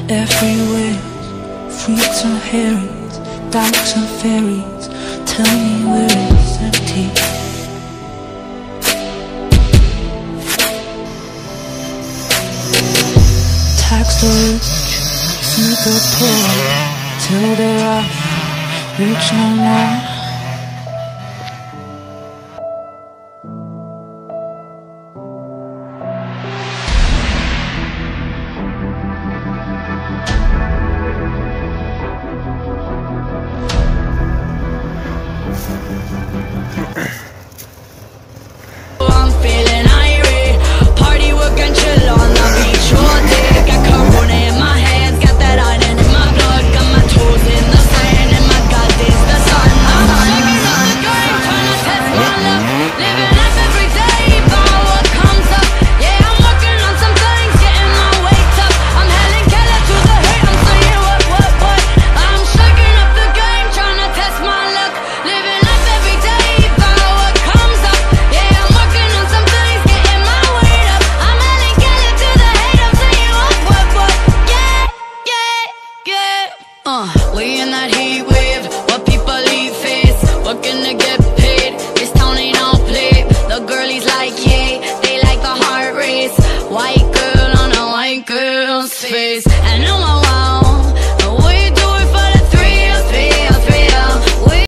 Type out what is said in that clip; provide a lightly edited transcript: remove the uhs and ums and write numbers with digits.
Everywhere, fruits and herrings, doubts and fairies. Tell me where it's empty. Tax the rich, feed the poor, till they are rich no more. I'm feeling irate. Party, work and chill on the beach all day. Got Corona in my hands, got that iron in my blood. Got my toes in the sand and my God is the sun. I'm shaking up the game, trying to test my luck. Living life every day, by what comes up. Yeah, I'm working on some things, getting my weight up. I'm Helen Keller to the hate, I'm saying what. I'm shaking up the game, trying to test my luck. Living life every day, by what comes up. Yeah, I'm working on some things, getting my weight up. I'm Helen Keller to the hate, I'm saying what. Yeah. We in that heat wave, what people leave face. Working to get